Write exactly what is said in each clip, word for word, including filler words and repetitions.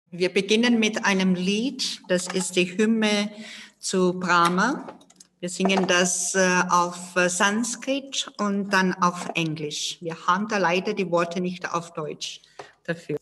Wir beginnen mit einem Lied, das ist die Hymne zu Brahma. Wir singen das äh, auf Sanskrit und dann auf Englisch. Wir haben da leider die Worte nicht auf Deutsch dafür.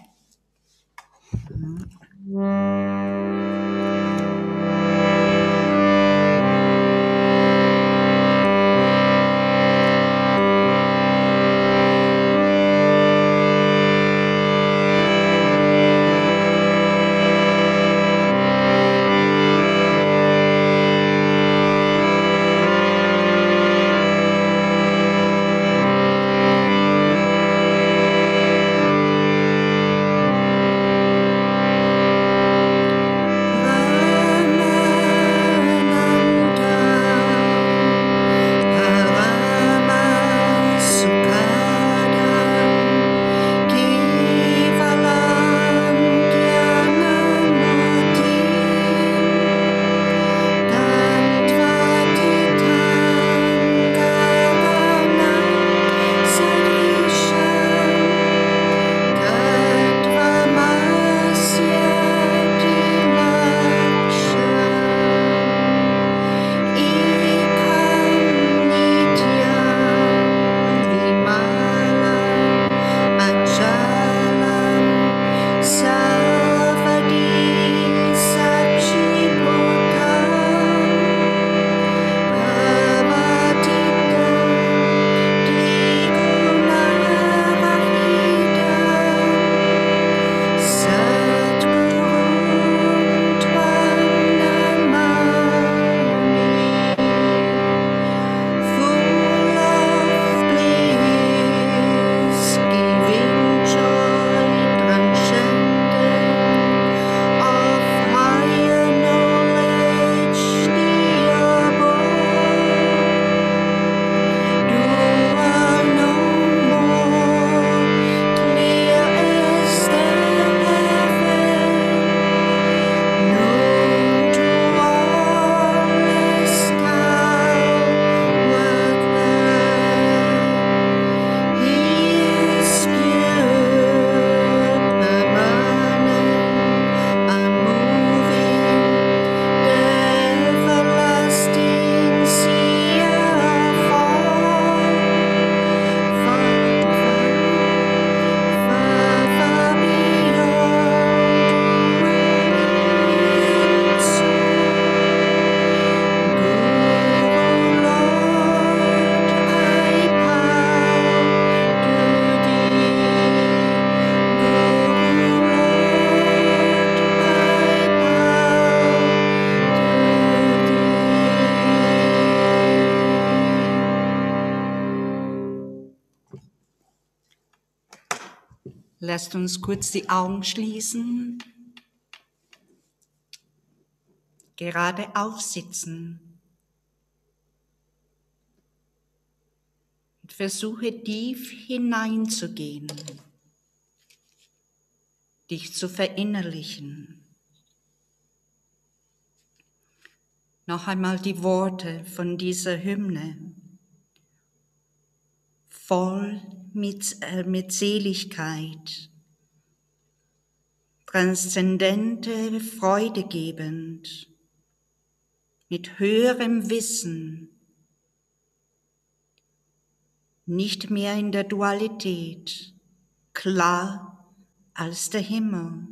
Lasst uns kurz die Augen schließen, gerade aufsitzen und versuche tief hineinzugehen, dich zu verinnerlichen. Noch einmal die Worte von dieser Hymne, voll mit, äh, mit Seligkeit, transzendente Freude gebend, mit höherem Wissen, nicht mehr in der Dualität, klar als der Himmel.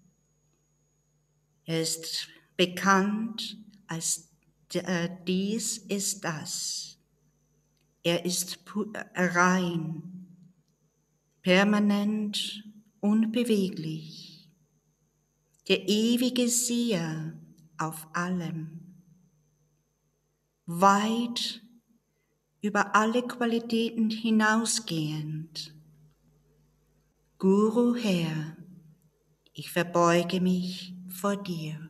Er ist bekannt als äh, dies ist das. Er ist rein, permanent, unbeweglich, der ewige Sieger auf allem, weit über alle Qualitäten hinausgehend. Guru Herr, ich verbeuge mich vor dir.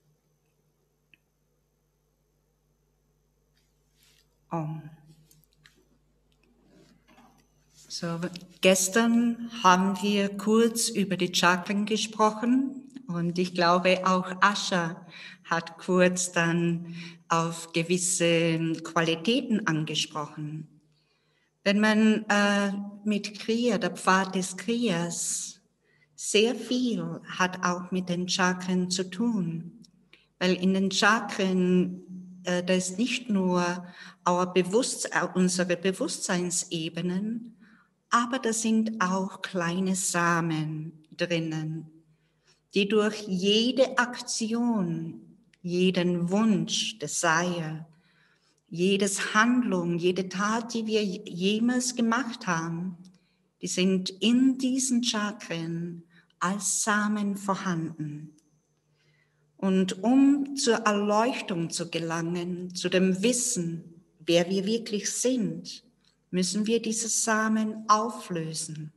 Om. So, gestern haben wir kurz über die Chakren gesprochen und ich glaube auch Asha hat kurz dann auf gewisse Qualitäten angesprochen. Wenn man äh, mit Kriya, der Pfad des Kriyas, Sehr viel hat auch mit den Chakren zu tun, weil in den Chakren, äh, da ist nicht nur our Bewusst- unsere Bewusstseinsebenen, aber da sind auch kleine Samen drinnen, die durch jede Aktion, jeden Wunsch, Desire, jedes Handlung, jede Tat, die wir jemals gemacht haben, die sind in diesen Chakren als Samen vorhanden. Und um zur Erleuchtung zu gelangen, zu dem Wissen, wer wir wirklich sind, müssen wir diese Samen auflösen.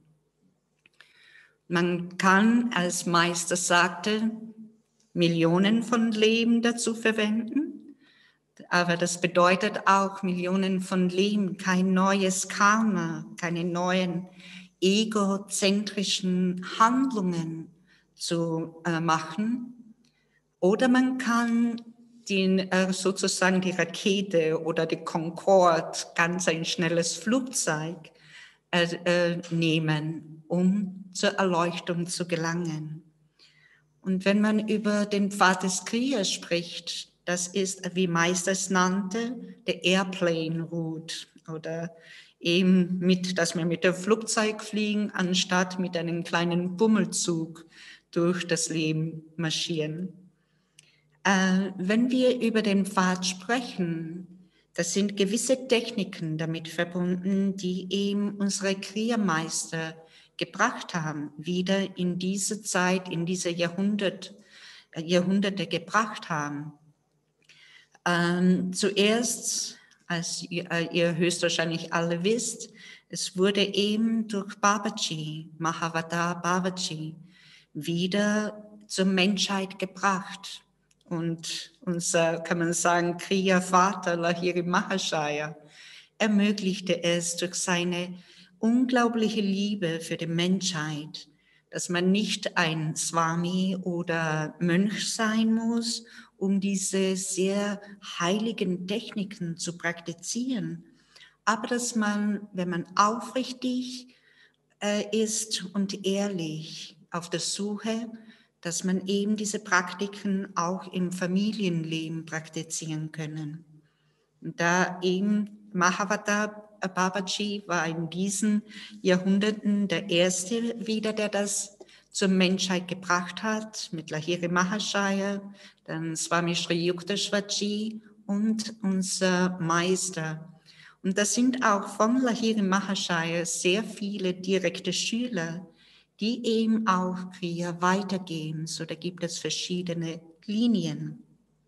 Man kann, als Meister sagte, Millionen von Leben dazu verwenden, aber das bedeutet auch Millionen von Leben, kein neues Karma, keine neuen egozentrischen Handlungen zu äh, machen. Oder man kann den, äh, sozusagen die Rakete oder die Concorde, ganz ein schnelles Flugzeug, äh, äh, nehmen, um zur Erleuchtung zu gelangen. Und wenn man über den Pfad des Kriegers spricht, das ist, wie Meister es nannte, der Airplane Route oder eben mit, dass wir mit dem Flugzeug fliegen, anstatt mit einem kleinen Bummelzug durch das Leben marschieren. Äh, wenn wir über den Pfad sprechen, das sind gewisse Techniken damit verbunden, die eben unsere Kriegermeister gebracht haben, wieder in diese Zeit, in diese Jahrhundert, äh, Jahrhunderte gebracht haben. Ähm, zuerst, als ihr, äh, ihr höchstwahrscheinlich alle wisst, es wurde eben durch Babaji, Mahavatar Babaji, wieder zur Menschheit gebracht. Und unser, kann man sagen, Kriegervater Lahiri Mahashaya ermöglichte es durch seine unglaubliche Liebe für die Menschheit, dass man nicht ein Swami oder Mönch sein muss, um diese sehr heiligen Techniken zu praktizieren, aber dass man, wenn man aufrichtig äh, ist und ehrlich auf der Suche, dass man eben diese Praktiken auch im Familienleben praktizieren können. Und da eben Mahavatar Babaji war in diesen Jahrhunderten der Erste wieder, der das zur Menschheit gebracht hat, mit Lahiri Mahashaya, dann Swami Sri Yukteswarji und unser Meister. Und das sind auch von Lahiri Mahashaya sehr viele direkte Schüler, die eben auch Kriya weitergehen. So, da gibt es verschiedene Linien.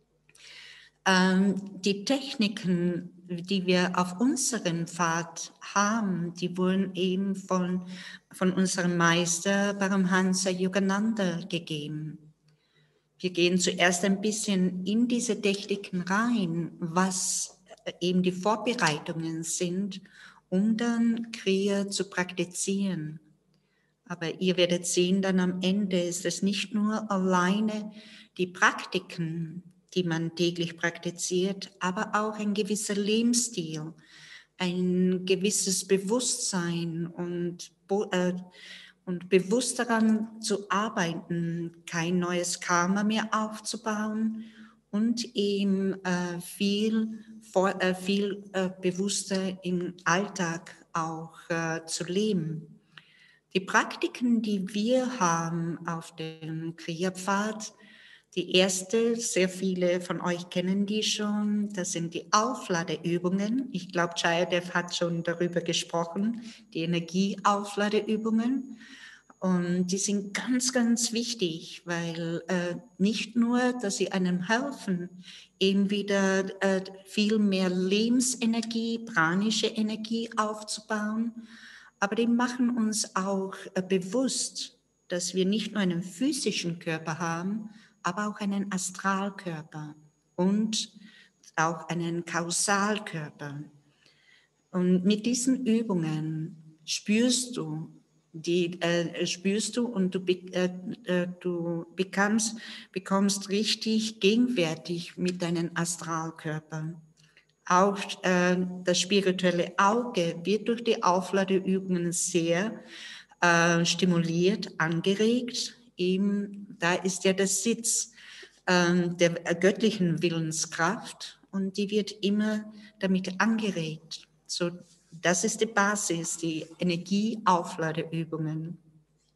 Ähm, die Techniken, die wir auf unserem Pfad haben, die wurden eben von, von unserem Meister Paramhansa Yogananda gegeben. Wir gehen zuerst ein bisschen in diese Techniken rein, was eben die Vorbereitungen sind, um dann Kriya zu praktizieren. Aber ihr werdet sehen, dann am Ende ist es nicht nur alleine die Praktiken, die man täglich praktiziert, aber auch ein gewisser Lebensstil, ein gewisses Bewusstsein und, äh, und bewusst daran zu arbeiten, kein neues Karma mehr aufzubauen und eben äh, viel, vor, äh, viel äh, bewusster im Alltag auch äh, zu leben. Die Praktiken, die wir haben auf dem Kriya-Pfad, die erste, sehr viele von euch kennen die schon, das sind die Aufladeübungen. Ich glaube, Jayadev hat schon darüber gesprochen, die Energieaufladeübungen. Und die sind ganz, ganz wichtig, weil äh, nicht nur, dass sie einem helfen, eben wieder äh, viel mehr Lebensenergie, pranische Energie aufzubauen, aber die machen uns auch äh, bewusst, dass wir nicht nur einen physischen Körper haben, aber auch einen Astralkörper und auch einen Kausalkörper. Und mit diesen Übungen spürst du, die äh, spürst du und du, äh, äh, du bekommst, bekommst richtig gegenwärtig mit deinem Astralkörper. Auch äh, das spirituelle Auge wird durch die Aufladeübungen sehr äh, stimuliert, angeregt. Eben, da ist ja der Sitz äh, der göttlichen Willenskraft und die wird immer damit angeregt. So, das ist die Basis, die Energieaufladeübungen.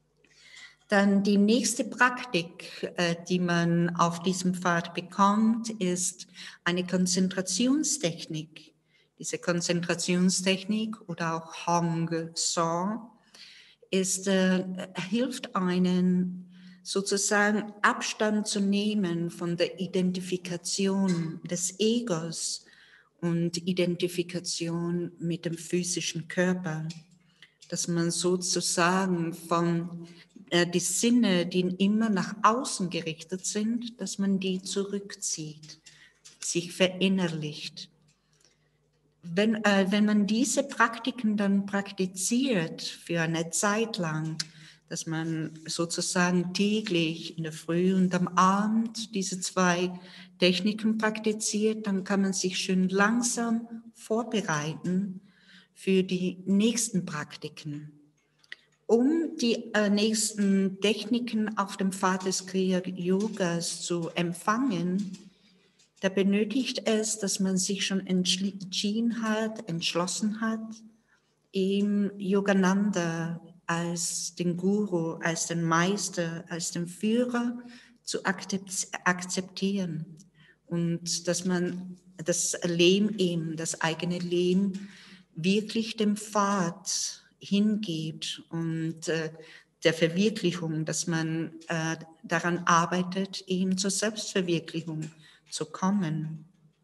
Dann die nächste Praktik, äh, die man auf diesem Pfad bekommt, ist eine Konzentrationstechnik. Diese Konzentrationstechnik oder auch Hong Song ist, äh, hilft einen sozusagen Abstand zu nehmen von der Identifikation des Egos und Identifikation mit dem physischen Körper, dass man sozusagen von äh, die Sinne, die immer nach außen gerichtet sind, dass man die zurückzieht, sich verinnerlicht. Wenn, äh, wenn man diese Praktiken dann praktiziert für eine Zeit lang, dass man sozusagen täglich in der Früh und am Abend diese zwei Techniken praktiziert, dann kann man sich schön langsam vorbereiten für die nächsten Praktiken. Um die äh, nächsten Techniken auf dem Pfad des Kriya-Yogas zu empfangen, da benötigt es, dass man sich schon entschieden hat, entschlossen hat, ihm Yogananda als den Guru, als den Meister, als den Führer zu akzeptieren. Und dass man das Leben eben, das eigene Leben, wirklich dem Pfad hingebt und äh, der Verwirklichung, dass man äh, daran arbeitet, eben zur Selbstverwirklichung zu kommen.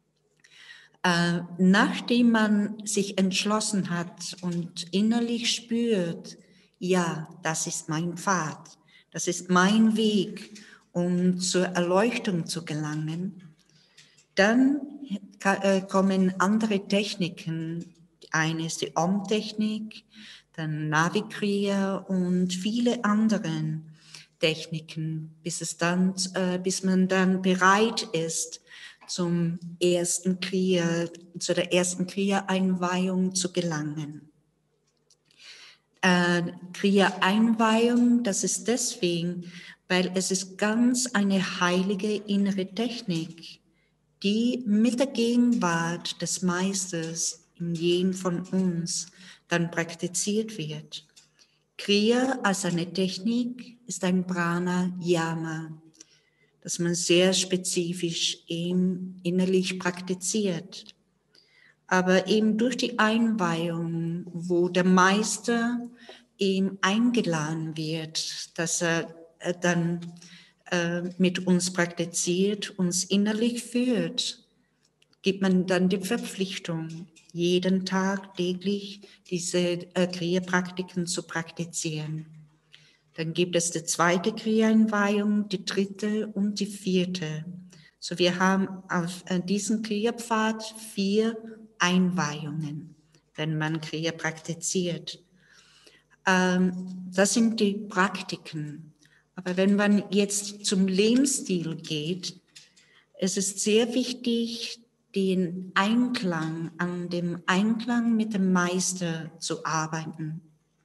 Äh, nachdem man sich entschlossen hat und innerlich spürt, ja, das ist mein Pfad, das ist mein Weg, um zur Erleuchtung zu gelangen, dann äh, kommen andere Techniken. Eine ist die Om-Technik, dann Navikriya und viele andere Techniken, bis es dann, äh, bis man dann bereit ist, zum ersten Kriya, zu der ersten Kriya-Einweihung zu gelangen. Äh, Kriya-Einweihung, das ist deswegen, weil es ist ganz eine heilige innere Technik, die mit der Gegenwart des Meisters in jedem von uns dann praktiziert wird. Kriya als eine Technik ist ein Pranayama, das man sehr spezifisch eben innerlich praktiziert. Aber eben durch die Einweihung, wo der Meister eben eingeladen wird, dass er dann äh, mit uns praktiziert, uns innerlich führt, gibt man dann die Verpflichtung, jeden Tag täglich diese äh, Kriya-Praktiken zu praktizieren. Dann gibt es die zweite Kriya-Einweihung, die dritte und die vierte. So, wir haben auf diesem Kriya-Pfad vier Einweihungen, wenn man Kriya praktiziert. Ähm, das sind die Praktiken. Aber wenn man jetzt zum Lebensstil geht, es ist sehr wichtig, den Einklang, an dem Einklang mit dem Meister zu arbeiten.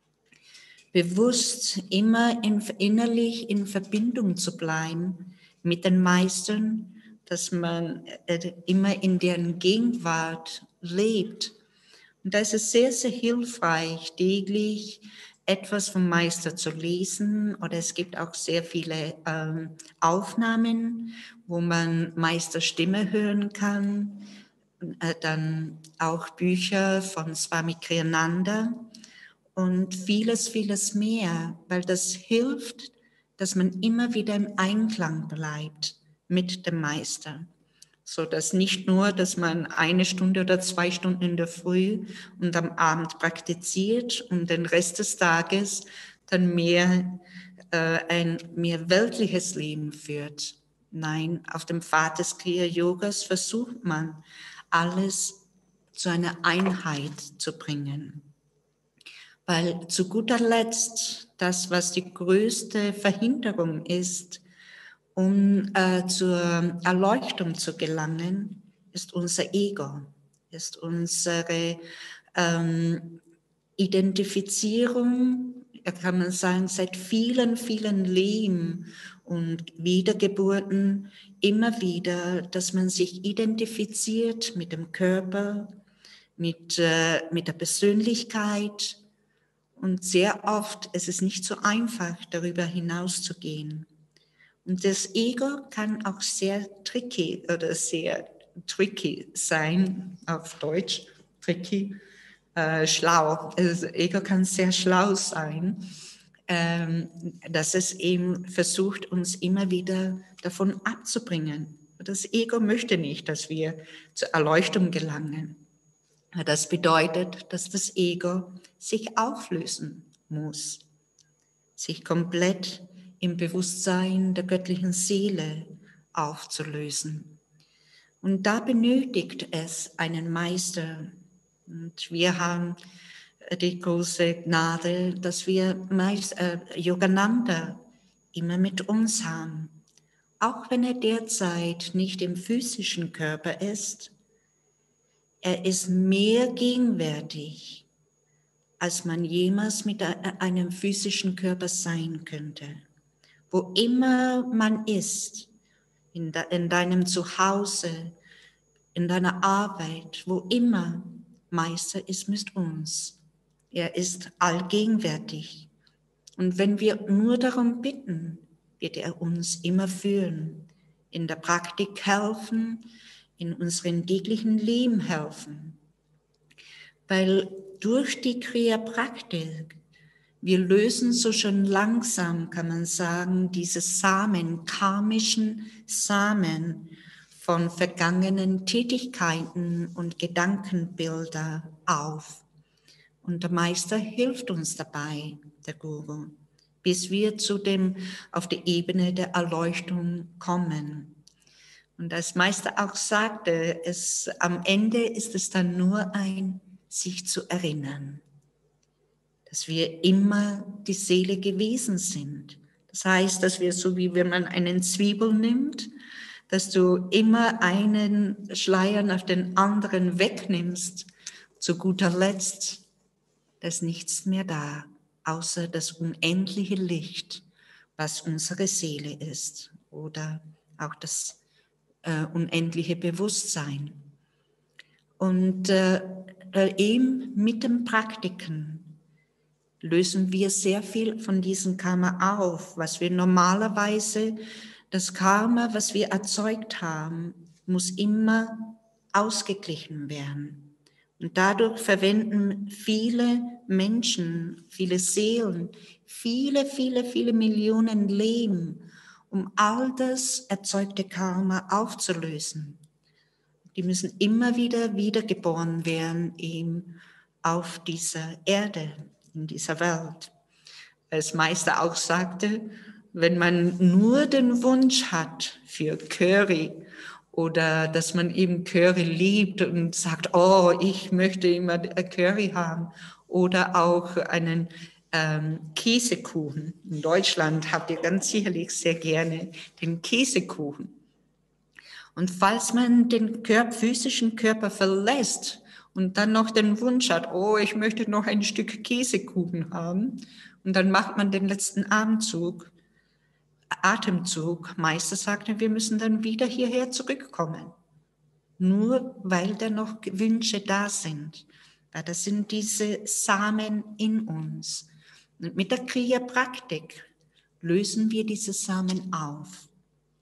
Bewusst immer in, innerlich in Verbindung zu bleiben mit den Meistern, dass man äh, immer in deren Gegenwart lebt. Und da ist es sehr, sehr hilfreich, täglich etwas vom Meister zu lesen. Oder es gibt auch sehr viele ähm, Aufnahmen, wo man Meisters Stimme hören kann. Äh, dann auch Bücher von Swami Kriyananda. Und vieles, vieles mehr, weil das hilft, dass man immer wieder im Einklang bleibt mit dem Meister. So dass nicht nur, dass man eine Stunde oder zwei Stunden in der Früh und am Abend praktiziert und den Rest des Tages dann mehr äh, ein mehr weltliches Leben führt. Nein, auf dem Pfad des Kriya-Yogas versucht man, alles zu einer Einheit zu bringen. Weil zu guter Letzt das, was die größte Verhinderung ist, um äh, zur Erleuchtung zu gelangen, ist unser Ego, ist unsere ähm, Identifizierung ja, kann man sagen, seit vielen, vielen Leben und Wiedergeburten immer wieder, dass man sich identifiziert mit dem Körper, mit, äh, mit der Persönlichkeit. Und sehr oft ist es nicht so einfach, darüber hinauszugehen. Und das Ego kann auch sehr tricky oder sehr tricky sein, auf Deutsch, tricky, äh, schlau. Also das Ego kann sehr schlau sein, ähm, dass es eben versucht, uns immer wieder davon abzubringen. Das Ego möchte nicht, dass wir zur Erleuchtung gelangen. Das bedeutet, dass das Ego sich auflösen muss, sich komplett im Bewusstsein der göttlichen Seele aufzulösen. Und da benötigt es einen Meister. Und wir haben die große Gnade, dass wir Meister, äh, Yogananda immer mit uns haben. Auch wenn er derzeit nicht im physischen Körper ist, er ist mehr gegenwärtig, als man jemals mit einem physischen Körper sein könnte. Wo immer man ist, in, de, in deinem Zuhause, in deiner Arbeit, wo immer, Meister ist mit uns. Er ist allgegenwärtig. Und wenn wir nur darum bitten, wird er uns immer führen, in der Praktik helfen, in unserem täglichen Leben helfen. Weil durch die Kriya-Praktik, wir lösen so schon langsam, kann man sagen, diese Samen, karmischen Samen von vergangenen Tätigkeiten und Gedankenbilder auf. Und der Meister hilft uns dabei, der Guru, bis wir zu dem, auf die Ebene der Erleuchtung kommen. Und als Meister auch sagte, es, am Ende ist es dann nur ein sich zu erinnern, dass wir immer die Seele gewesen sind. Das heißt, dass wir so wie wenn man einen Zwiebel nimmt, dass du immer einen Schleier nach den anderen wegnimmst, zu guter Letzt, da ist nichts mehr da, außer das unendliche Licht, was unsere Seele ist, oder auch das äh, unendliche Bewusstsein. Und äh, eben mit dem Praktiken lösen wir sehr viel von diesem Karma auf, was wir normalerweise, das Karma, was wir erzeugt haben, muss immer ausgeglichen werden. Und dadurch verwenden viele Menschen, viele Seelen, viele, viele, viele Millionen Leben, um all das erzeugte Karma aufzulösen. Die müssen immer wieder wiedergeboren werden eben auf dieser Erde, in dieser Welt. Als Meister auch sagte, wenn man nur den Wunsch hat für Curry oder dass man eben Curry liebt und sagt, oh, ich möchte immer Curry haben oder auch einen ähm, Käsekuchen. In Deutschland habt ihr ganz sicherlich sehr gerne den Käsekuchen. Und falls man den Körper, physischen Körper verlässt und dann noch den Wunsch hat, oh, ich möchte noch ein Stück Käsekuchen haben, und dann macht man den letzten Atemzug, Atemzug. Meister sagte, wir müssen dann wieder hierher zurückkommen. Nur weil da noch Wünsche da sind. Weil das sind diese Samen in uns. Und mit der Kriya-Praktik lösen wir diese Samen auf.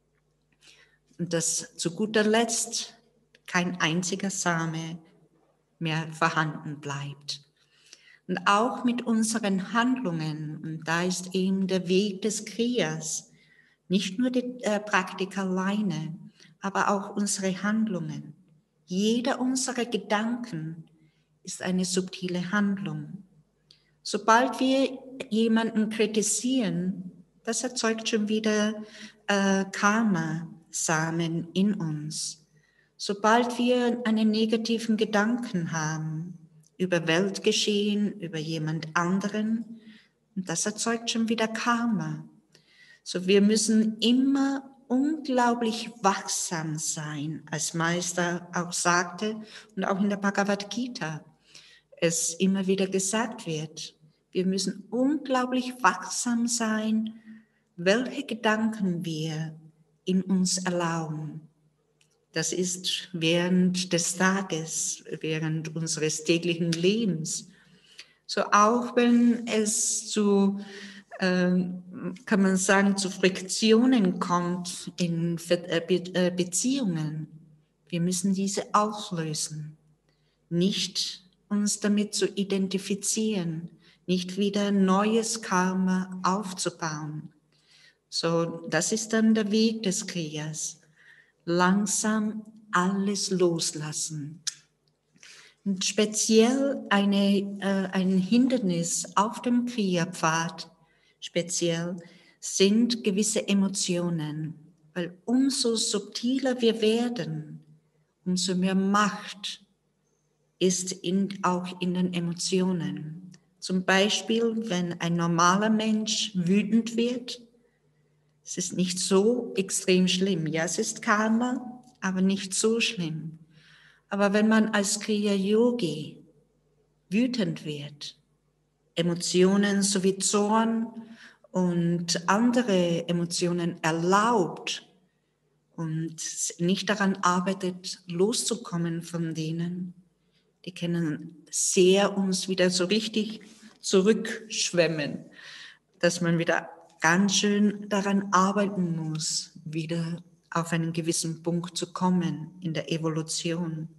Und dass zu guter Letzt kein einziger Same mehr vorhanden bleibt. Und auch mit unseren Handlungen, und da ist eben der Weg des Kriyas, nicht nur die äh, Praktik alleine, aber auch unsere Handlungen. Jeder unserer Gedanken ist eine subtile Handlung. Sobald wir jemanden kritisieren, das erzeugt schon wieder äh, Karma-Samen in uns. Sobald wir einen negativen Gedanken haben über Weltgeschehen, über jemand anderen, das erzeugt schon wieder Karma. So, wir müssen immer unglaublich wachsam sein, als Meister auch sagte und auch in der Bhagavad Gita es immer wieder gesagt wird. Wir müssen unglaublich wachsam sein, welche Gedanken wir in uns erlauben. Das ist während des Tages, während unseres täglichen Lebens. So auch wenn es zu, äh, kann man sagen, zu Friktionen kommt in Beziehungen. Wir müssen diese auflösen, nicht uns damit zu identifizieren, nicht wieder neues Karma aufzubauen. So, das ist dann der Weg des Kriyas. Langsam alles loslassen. Und speziell eine, äh, ein Hindernis auf dem Kriya-Pfad, speziell, sind gewisse Emotionen. Weil umso subtiler wir werden, umso mehr Macht ist in, auch in den Emotionen. Zum Beispiel, wenn ein normaler Mensch wütend wird, es ist nicht so extrem schlimm. Ja, es ist Karma, aber nicht so schlimm. Aber wenn man als Kriya-Yogi wütend wird, Emotionen sowie Zorn und andere Emotionen erlaubt und nicht daran arbeitet, loszukommen von denen, die können sehr uns wieder so richtig zurückschwemmen, dass man wieder ganz schön daran arbeiten muss, wieder auf einen gewissen Punkt zu kommen in der Evolution.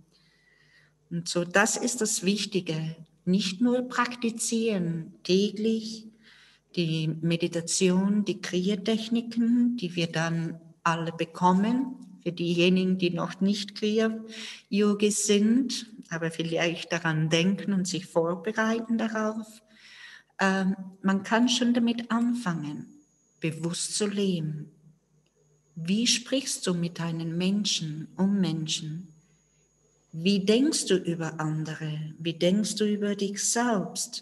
Und so, das ist das Wichtige. Nicht nur praktizieren täglich die Meditation, die Kriya-Techniken, die wir dann alle bekommen, für diejenigen, die noch nicht Kriya-Yogis sind, aber vielleicht daran denken und sich vorbereiten darauf. Ähm, man kann schon damit anfangen, bewusst zu leben. Wie sprichst du mit deinen Menschen, um Menschen? Wie denkst du über andere? Wie denkst du über dich selbst?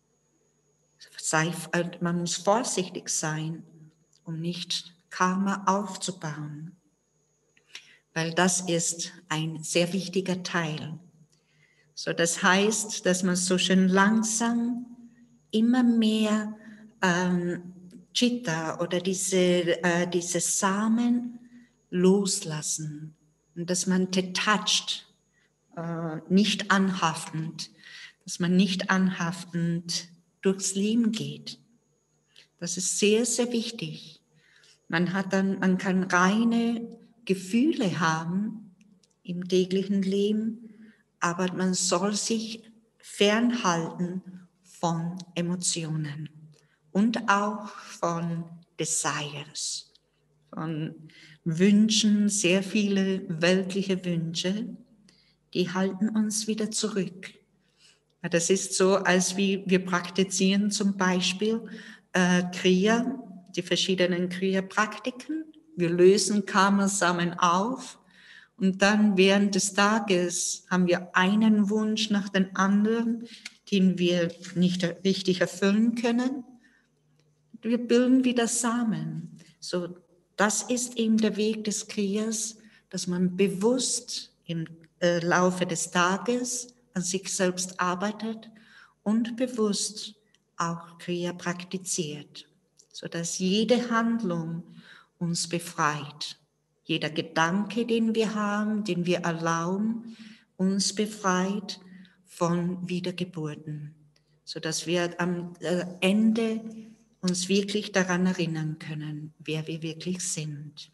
Sei, man muss vorsichtig sein, um nicht Karma aufzubauen, weil das ist ein sehr wichtiger Teil. So, das heißt, dass man so schön langsam immer mehr ähm, Chitta oder diese, äh, diese Samen loslassen und dass man detached, äh, nicht anhaftend, dass man nicht anhaftend durchs Leben geht. Das ist sehr, sehr wichtig. Man hat dann, man kann reine Gefühle haben im täglichen Leben, aber man soll sich fernhalten von Emotionen und auch von Desires, von Wünschen, sehr viele weltliche Wünsche, die halten uns wieder zurück. Das ist so, als wie wir praktizieren zum Beispiel äh, Kriya, die verschiedenen Kriya-Praktiken. Wir lösen Karma-Samen auf und dann während des Tages haben wir einen Wunsch nach dem anderen, den wir nicht richtig erfüllen können. Wir bilden wieder Samen. So, das ist eben der Weg des Kriyas, dass man bewusst im äh, Laufe des Tages an sich selbst arbeitet und bewusst auch Kriya praktiziert, sodass jede Handlung uns befreit. Jeder Gedanke, den wir haben, den wir erlauben, uns befreit von Wiedergeburten, sodass wir am Ende uns wirklich daran erinnern können, wer wir wirklich sind.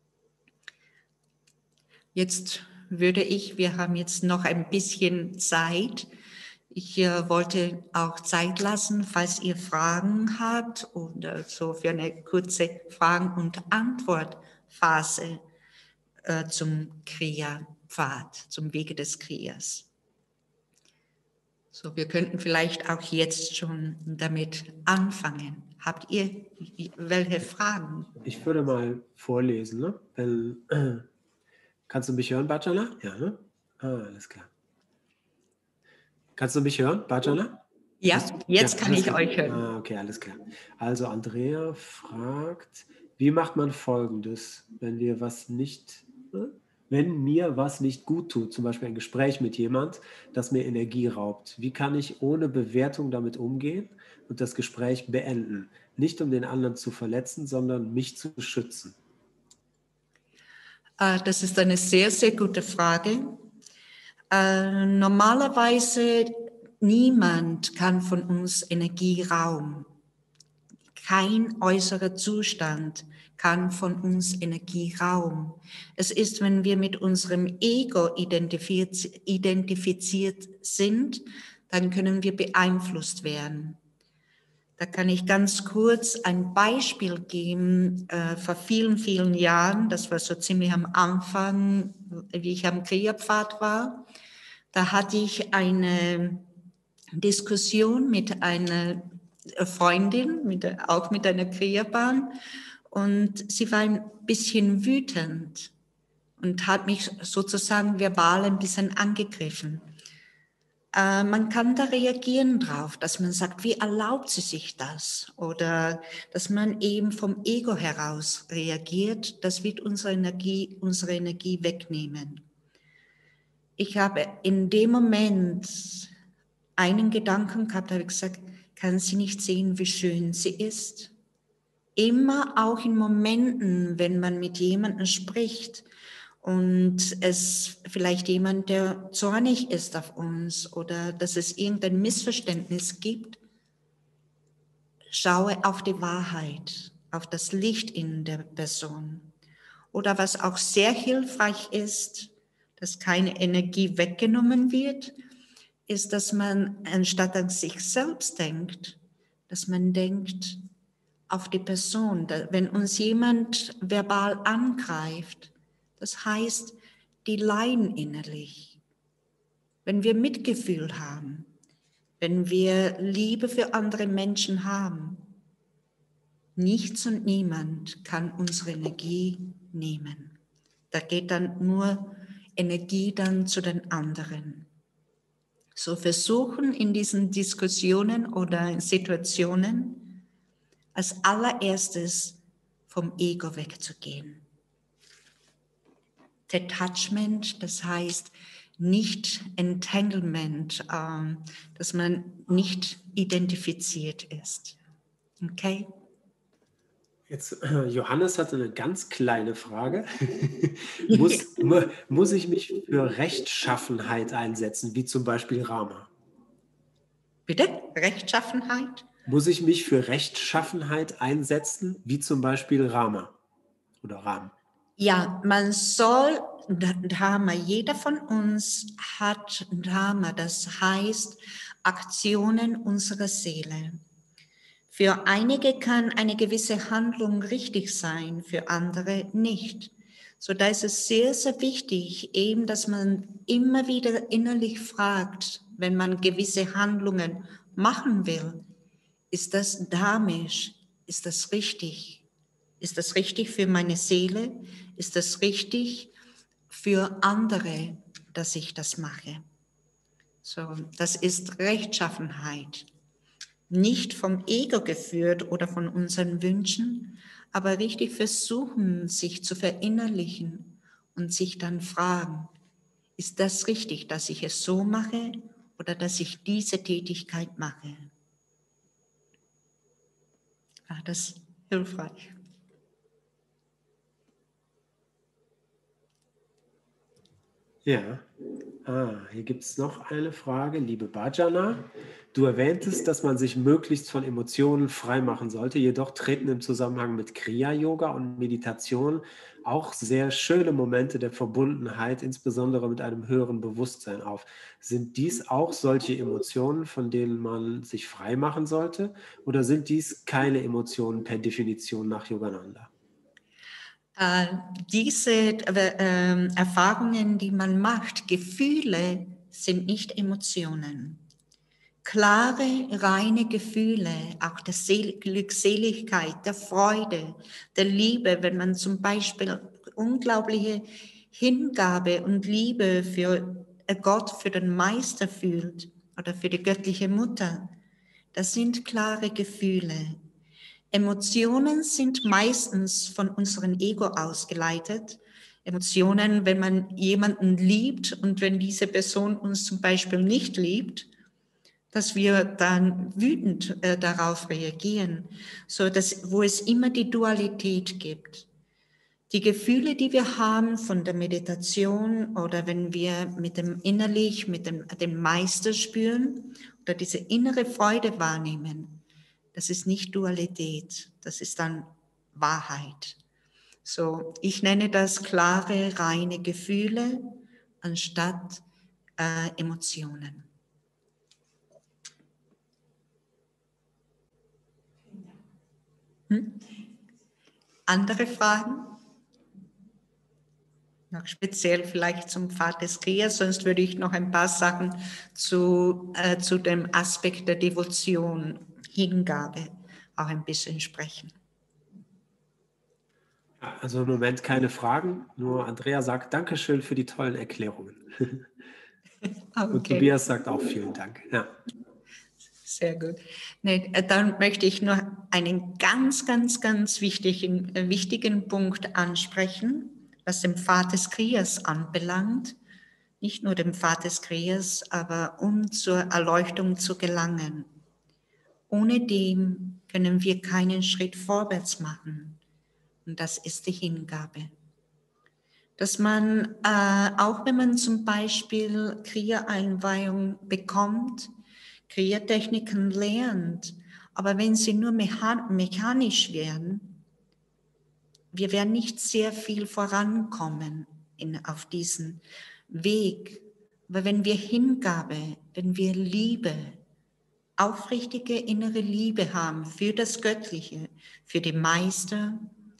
Jetzt würde ich, wir haben jetzt noch ein bisschen Zeit. Ich äh, wollte auch Zeit lassen, falls ihr Fragen habt oder so für eine kurze Fragen- und Antwortphase äh, zum Kriya-Pfad, zum Wege des Kriyas. So, wir könnten vielleicht auch jetzt schon damit anfangen. Habt ihr welche Fragen? Ich würde mal vorlesen, ne? Wenn, äh, kannst du mich hören, Bajana? Ja, ne? Ah, alles klar. Kannst du mich hören, Bajana? Ja, jetzt Ja, kann alles ich klar. euch hören. Ah, okay, alles klar. Also Andrea fragt, wie macht man Folgendes, wenn wir was nicht, äh, wenn mir was nicht gut tut, zum Beispiel ein Gespräch mit jemand, das mir Energie raubt? Wie kann ich ohne Bewertung damit umgehen und das Gespräch beenden. Nicht um den anderen zu verletzen, sondern mich zu schützen. Äh, das ist eine sehr, sehr gute Frage. Äh, normalerweise niemand kann von uns Energie rauben. Kein äußerer Zustand kann von uns Energie rauben. Es ist, wenn wir mit unserem Ego identifiziert, identifiziert sind, dann können wir beeinflusst werden. Da kann ich ganz kurz ein Beispiel geben. Äh, vor vielen, vielen Jahren, das war so ziemlich am Anfang, wie ich am Kriyapfad war, da hatte ich eine Diskussion mit einer Freundin, mit, auch mit einer Kriyabahn, und sie war ein bisschen wütend und hat mich sozusagen verbal ein bisschen angegriffen. Äh, man kann da reagieren drauf, dass man sagt, wie erlaubt sie sich das? Oder dass man eben vom Ego heraus reagiert, das wird unsere Energie, unsere Energie wegnehmen. Ich habe in dem Moment einen Gedanken gehabt, habe ich gesagt, kann sie nicht sehen, wie schön sie ist? Immer auch in Momenten, wenn man mit jemandem spricht und es vielleicht jemand, der zornig ist auf uns oder dass es irgendein Missverständnis gibt, schaue auf die Wahrheit, auf das Licht in der Person. Oder was auch sehr hilfreich ist, dass keine Energie weggenommen wird, ist, dass man anstatt an sich selbst denkt, dass man denkt auf die Person. Wenn uns jemand verbal angreift, das heißt, die leiden innerlich. Wenn wir Mitgefühl haben, wenn wir Liebe für andere Menschen haben, nichts und niemand kann unsere Energie nehmen. Da geht dann nur Energie dann zu den anderen. So versuchen in diesen Diskussionen oder in Situationen als allererstes vom Ego wegzugehen. Detachment, das heißt nicht Entanglement, ähm, dass man nicht identifiziert ist. Okay? Jetzt, äh, Johannes hatte eine ganz kleine Frage. muss, mu, muss ich mich für Rechtschaffenheit einsetzen, wie zum Beispiel Rama? Bitte? Rechtschaffenheit? Muss ich mich für Rechtschaffenheit einsetzen, wie zum Beispiel Rama oder Ram? Ja, man soll Dharma, jeder von uns hat Dharma, das heißt Aktionen unserer Seele. Für einige kann eine gewisse Handlung richtig sein, für andere nicht. So da ist es sehr, sehr wichtig, eben, dass man immer wieder innerlich fragt, wenn man gewisse Handlungen machen will, ist das dharmisch? Ist das richtig? Ist das richtig für meine Seele? Ist das richtig für andere, dass ich das mache? So, das ist Rechtschaffenheit. Nicht vom Ego geführt oder von unseren Wünschen, aber richtig versuchen, sich zu verinnerlichen und sich dann fragen, ist das richtig, dass ich es so mache oder dass ich diese Tätigkeit mache? War das hilfreich? Ja. Ah, hier gibt es noch eine Frage, liebe Bhajana. Du erwähntest, dass man sich möglichst von Emotionen freimachen sollte, jedoch treten im Zusammenhang mit Kriya-Yoga und Meditation auch sehr schöne Momente der Verbundenheit, insbesondere mit einem höheren Bewusstsein auf. Sind dies auch solche Emotionen, von denen man sich freimachen sollte, oder sind dies keine Emotionen per Definition nach Yogananda? Äh, diese äh, Erfahrungen, die man macht, Gefühle sind nicht Emotionen. Klare, reine Gefühle, auch der Seel Glückseligkeit, der Freude, der Liebe, wenn man zum Beispiel unglaubliche Hingabe und Liebe für Gott, für den Meister fühlt oder für die göttliche Mutter, das sind klare Gefühle. Emotionen sind meistens von unserem Ego ausgeleitet. Emotionen, wenn man jemanden liebt und wenn diese Person uns zum Beispiel nicht liebt, dass wir dann wütend äh, darauf reagieren, so dass, wo es immer die Dualität gibt. Die Gefühle, die wir haben von der Meditation oder wenn wir mit dem innerlich, mit dem, dem Meister spüren oder diese innere Freude wahrnehmen, das ist nicht Dualität, das ist dann Wahrheit. So, ich nenne das klare, reine Gefühle anstatt äh, Emotionen. Hm? Andere Fragen? Noch speziell vielleicht zum Pfad des Kriegers, sonst würde ich noch ein paar Sachen zu, äh, zu dem Aspekt der Devotion, Hingabe auch ein bisschen sprechen. Also im Moment keine Fragen, nur Andrea sagt Dankeschön für die tollen Erklärungen. Okay. Und Tobias sagt auch vielen Dank. Ja. Sehr gut. Nee, dann möchte ich noch einen ganz, ganz, ganz wichtigen, äh, wichtigen Punkt ansprechen, was den Pfad des Kriegers anbelangt. Nicht nur den Pfad des Kriegers, aber um zur Erleuchtung zu gelangen. Ohne dem können wir keinen Schritt vorwärts machen. Und das ist die Hingabe. Dass man, äh, auch wenn man zum Beispiel Kriegereinweihung bekommt, Kriegertechniken lernt, aber wenn sie nur mechanisch wären, wir werden nicht sehr viel vorankommen in, auf diesen Weg. Aber wenn wir Hingabe, wenn wir Liebe, aufrichtige innere Liebe haben für das Göttliche, für die Meister,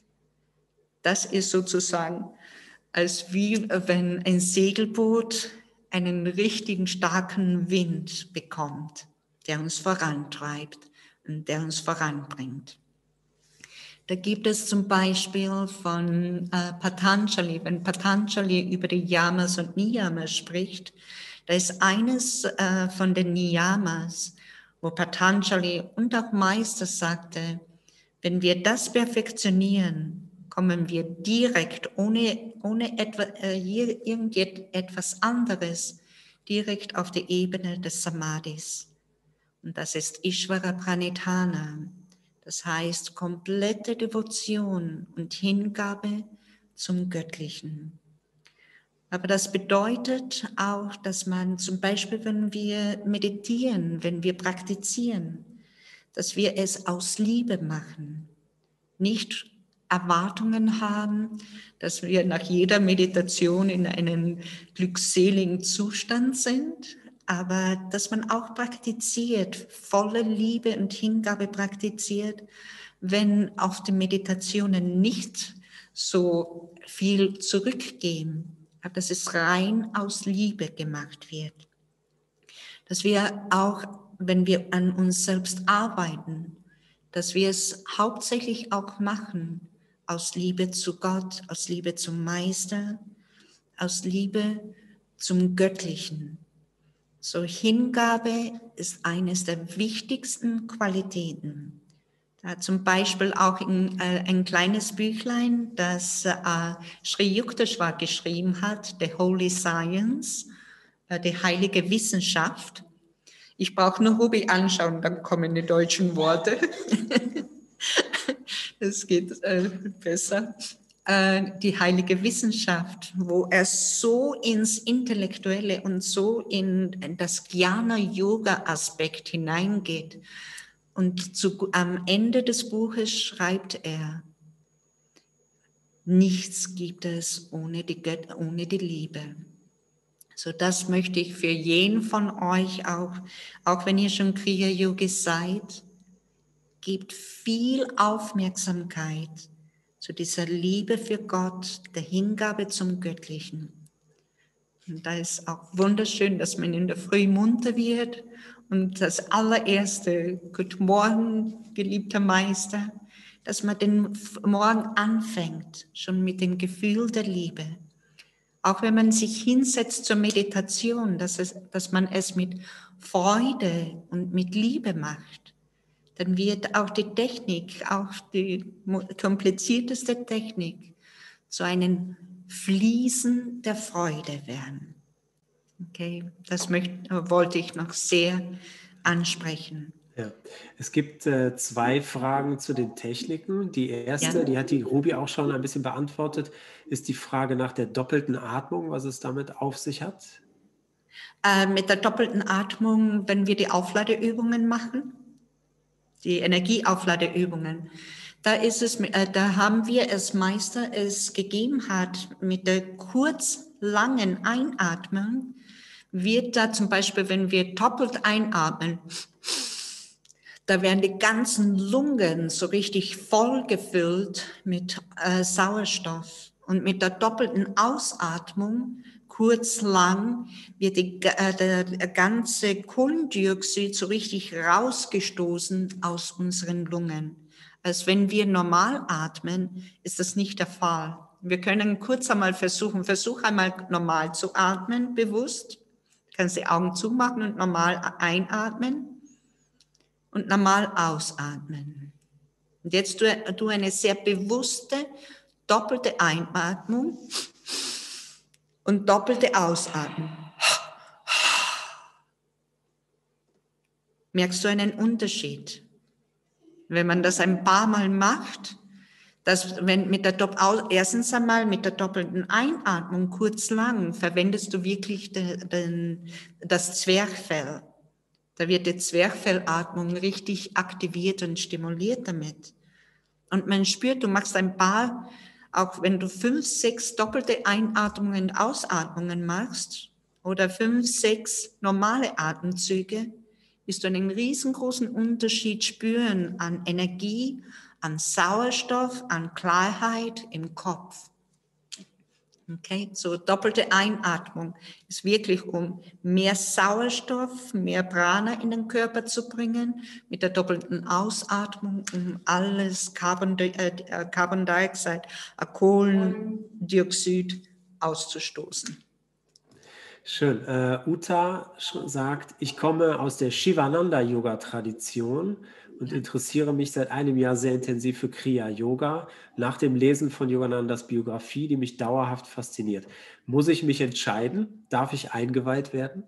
das ist sozusagen, als wie wenn ein Segelboot einen richtigen starken Wind bekommt, der uns vorantreibt und der uns voranbringt. Da gibt es zum Beispiel von äh, Patanjali, wenn Patanjali über die Yamas und Niyamas spricht, da ist eines äh, von den Niyamas, wo Patanjali und auch Meister sagte, wenn wir das perfektionieren, kommen wir direkt, ohne, ohne etwa, äh, irgendetwas anderes, direkt auf die Ebene des Samadhis. Und das ist Ishvara Pranidhana. Das heißt komplette Devotion und Hingabe zum Göttlichen. Aber das bedeutet auch, dass man zum Beispiel, wenn wir meditieren, wenn wir praktizieren, dass wir es aus Liebe machen, nicht Erwartungen haben, dass wir nach jeder Meditation in einem glückseligen Zustand sind, aber dass man auch praktiziert, volle Liebe und Hingabe praktiziert, wenn auf die Meditationen nicht so viel zurückgehen, aber dass es rein aus Liebe gemacht wird. Dass wir auch, wenn wir an uns selbst arbeiten, dass wir es hauptsächlich auch machen aus Liebe zu Gott, aus Liebe zum Meister, aus Liebe zum Göttlichen. So Hingabe ist eines der wichtigsten Qualitäten. Da zum Beispiel auch in, äh, ein kleines Büchlein, das äh, Sri Yukteswar geschrieben hat, The Holy Science, äh, die heilige Wissenschaft. Ich brauche nur Ruby anschauen, dann kommen die deutschen Worte. Das geht äh, besser. Äh, die heilige Wissenschaft, wo er so ins Intellektuelle und so in das Jnana-Yoga-Aspekt hineingeht. Und zu, am Ende des Buches schreibt er, nichts gibt es ohne die, Gött- ohne die Liebe. So, das möchte ich für jeden von euch auch, auch wenn ihr schon Kriya-Yogis seid, gebt viel Aufmerksamkeit zu dieser Liebe für Gott, der Hingabe zum Göttlichen. Und da ist auch wunderschön, dass man in der Früh munter wird und das allererste, Guten Morgen, geliebter Meister, dass man den Morgen anfängt, schon mit dem Gefühl der Liebe. Auch wenn man sich hinsetzt zur Meditation, dass, es, dass man es mit Freude und mit Liebe macht, dann wird auch die Technik, auch die komplizierteste Technik, zu einem Fließen der Freude werden. Okay, das möchte, wollte ich noch sehr ansprechen. Ja, es gibt äh, zwei Fragen zu den Techniken. Die erste, Ja? die hat die Ruby auch schon ein bisschen beantwortet, ist die Frage nach der doppelten Atmung, was es damit auf sich hat. Äh, mit der doppelten Atmung, wenn wir die Aufladeübungen machen, die Energieaufladeübungen, da ist es, äh, da haben wir als Meister es gegeben hat, mit der kurz langen Einatmung wird da zum Beispiel, wenn wir doppelt einatmen, da werden die ganzen Lungen so richtig voll gefüllt mit äh, Sauerstoff. Und mit der doppelten Ausatmung, kurz lang, wird die, äh, der, der ganze Kohlendioxid so richtig rausgestoßen aus unseren Lungen. Als wenn wir normal atmen, ist das nicht der Fall. Wir können kurz einmal versuchen, versuch einmal normal zu atmen, bewusst. Du kannst die Augen zumachen und normal einatmen. Und normal ausatmen. Und jetzt tu, tu eine sehr bewusste, doppelte Einatmung und doppelte Ausatmung. Merkst du einen Unterschied? Wenn man das ein paar Mal macht, dass wenn mit der erstens einmal mit der doppelten Einatmung kurz lang verwendest du wirklich den, den, das Zwerchfell. Da wird die Zwerchfellatmung richtig aktiviert und stimuliert damit. Und man spürt, du machst ein paar, auch wenn du fünf, sechs doppelte Einatmungen und Ausatmungen machst oder fünf, sechs normale Atemzüge, wirst du einen riesengroßen Unterschied spüren an Energie, an Sauerstoff, an Klarheit im Kopf. Okay, so doppelte Einatmung ist wirklich, um mehr Sauerstoff, mehr Prana in den Körper zu bringen. Mit der doppelten Ausatmung, um alles Carbon, äh, Carbon Dioxide, äh, Kohlendioxid auszustoßen. Schön. Äh, Uta sagt, ich komme aus der Shivananda-Yoga-Tradition und Ja. interessiere mich seit einem Jahr sehr intensiv für Kriya-Yoga, nach dem Lesen von Yoganandas Biografie, die mich dauerhaft fasziniert. Muss ich mich entscheiden? Darf ich eingeweiht werden?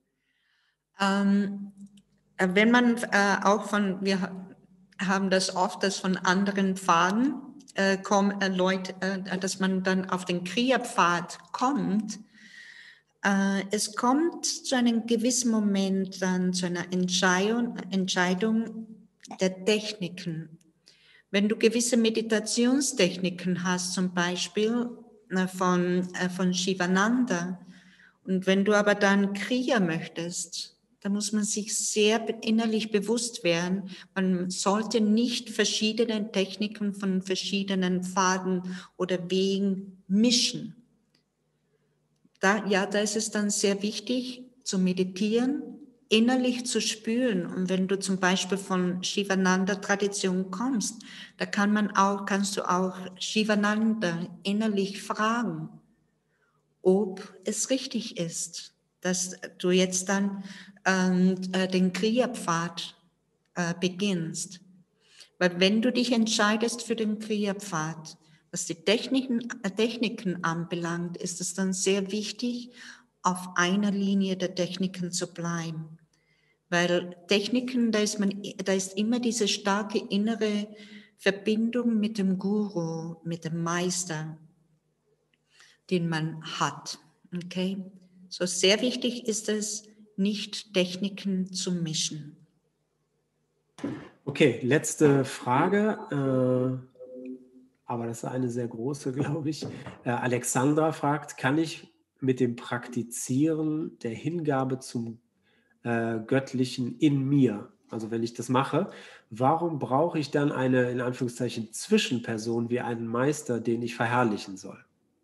Ähm, wenn man äh, auch von, wir haben das oft, dass von anderen Pfaden äh, kommen, äh, Leute, äh, dass man dann auf den Kriya-Pfad kommt. Äh, es kommt zu einem gewissen Moment dann zu einer Entscheidung, Entscheidung der Techniken. Wenn du gewisse Meditationstechniken hast, zum Beispiel äh, von, äh, von Shivananda, und wenn du aber dann Kriya möchtest, da muss man sich sehr innerlich bewusst werden, man sollte nicht verschiedene Techniken von verschiedenen Pfaden oder Wegen mischen. Da, ja, da ist es dann sehr wichtig zu meditieren, innerlich zu spüren. Und wenn du zum Beispiel von Shivananda-Tradition kommst, da kann man auch, kannst du auch Shivananda innerlich fragen, ob es richtig ist, dass du jetzt dann ähm, äh, den Kriya-Pfad äh, beginnst. Weil wenn du dich entscheidest für den Kriya-Pfad, was die Techniken, äh, Techniken anbelangt, ist es dann sehr wichtig, auf einer Linie der Techniken zu bleiben. Weil Techniken, da ist, man, da ist immer diese starke innere Verbindung mit dem Guru, mit dem Meister, den man hat. Okay? So sehr wichtig ist es, nicht Techniken zu mischen. Okay, letzte Frage, äh, aber das ist eine sehr große, glaube ich. Äh, Alexandra fragt, kann ich mit dem Praktizieren der Hingabe zum äh, Göttlichen in mir, also wenn ich das mache, warum brauche ich dann eine, in Anführungszeichen, Zwischenperson wie einen Meister, den ich verherrlichen soll?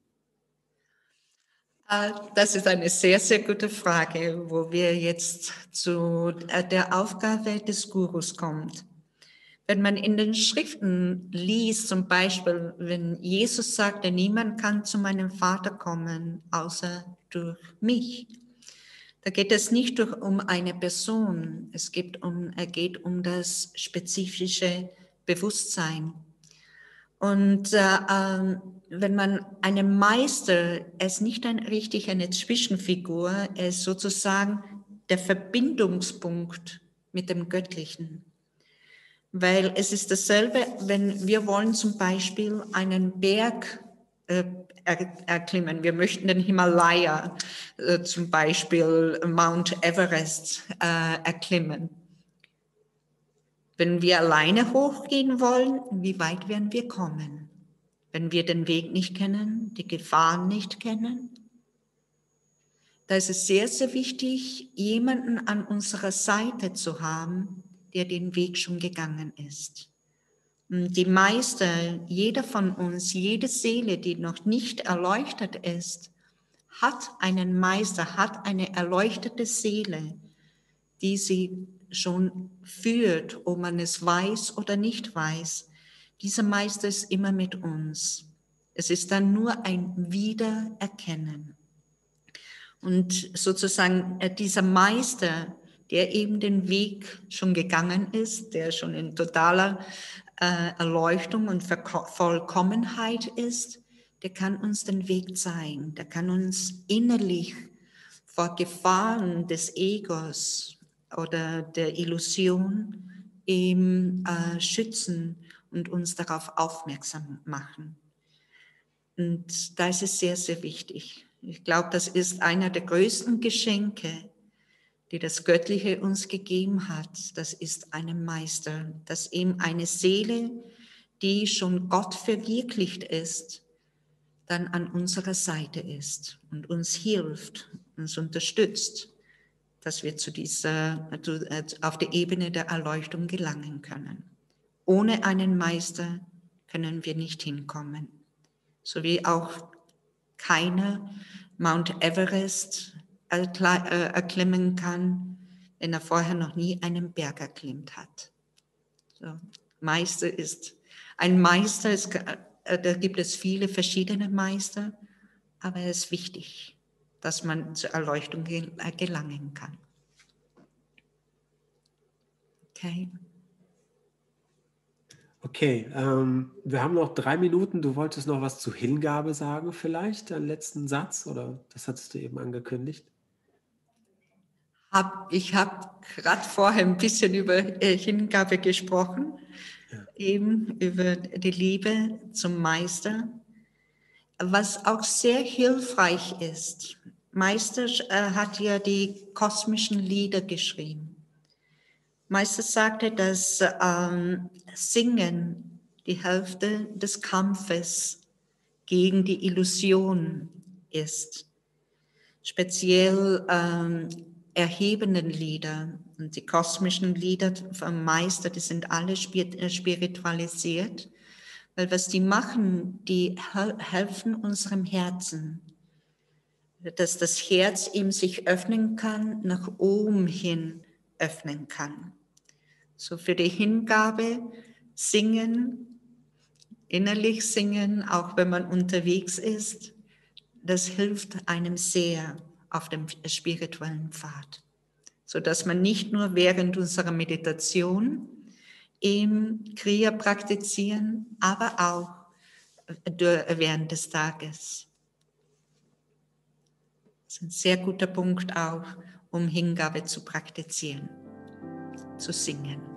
Das ist eine sehr, sehr gute Frage, wo wir jetzt zu der Aufgabe des Gurus kommen. Wenn man in den Schriften liest, zum Beispiel, wenn Jesus sagte, niemand kann zu meinem Vater kommen, außer durch mich. Da geht es nicht durch, um eine Person, es geht um, er geht um das spezifische Bewusstsein. Und äh, wenn man einem Meister, er ist nicht ein, richtig eine Zwischenfigur, er ist sozusagen der Verbindungspunkt mit dem Göttlichen. Weil es ist dasselbe, wenn wir wollen zum Beispiel einen Berg äh, er, erklimmen. Wir möchten den Himalaya, äh, zum Beispiel Mount Everest, äh, erklimmen. Wenn wir alleine hochgehen wollen, wie weit werden wir kommen? Wenn wir den Weg nicht kennen, die Gefahren nicht kennen? Da ist es sehr, sehr wichtig, jemanden an unserer Seite zu haben, der den Weg schon gegangen ist. Die Meister, jeder von uns, jede Seele, die noch nicht erleuchtet ist, hat einen Meister, hat eine erleuchtete Seele, die sie schon führt, ob man es weiß oder nicht weiß. Dieser Meister ist immer mit uns. Es ist dann nur ein Wiedererkennen. Und sozusagen dieser Meister, der eben den Weg schon gegangen ist, der schon in totaler äh, Erleuchtung und Vollkommenheit ist, der kann uns den Weg zeigen, der kann uns innerlich vor Gefahren des Egos oder der Illusion eben äh, schützen und uns darauf aufmerksam machen. Und da ist es sehr, sehr wichtig. Ich glaube, das ist einer der größten Geschenke, die das Göttliche uns gegeben hat. Das ist einen Meister, dass eben eine Seele, die schon Gott verwirklicht ist, dann an unserer Seite ist und uns hilft, uns unterstützt, dass wir zu dieser, auf die Ebene der Erleuchtung gelangen können. Ohne einen Meister können wir nicht hinkommen. So wie auch keiner Mount Everest erklimmen kann, wenn er vorher noch nie einen Berg erklimmt hat. So, Meister ist, ein Meister, ist, da gibt es viele verschiedene Meister, aber es ist wichtig, dass man zur Erleuchtung gelangen kann. Okay. Okay, ähm, wir haben noch drei Minuten. Du wolltest noch was zur Hingabe sagen vielleicht, einen letzten Satz, oder das hattest du eben angekündigt? Hab, ich habe gerade vorher ein bisschen über äh, Hingabe gesprochen, ja. Eben über die Liebe zum Meister, was auch sehr hilfreich ist. Meister äh, hat ja die kosmischen Lieder geschrieben. Meister sagte, dass ähm, Singen die Hälfte des Kampfes gegen die Illusion ist. Speziell ähm, erhebenden Lieder und die kosmischen Lieder vom Meister, die sind alle spiritualisiert, weil was die machen, die helfen unserem Herzen, dass das Herz ihm sich öffnen kann, nach oben hin öffnen kann. So für die Hingabe singen, innerlich singen, auch wenn man unterwegs ist, das hilft einem sehr auf dem spirituellen Pfad, sodass man nicht nur während unserer Meditation im Kriya praktizieren, aber auch während des Tages. Das ist ein sehr guter Punkt auch, um Hingabe zu praktizieren, zu singen.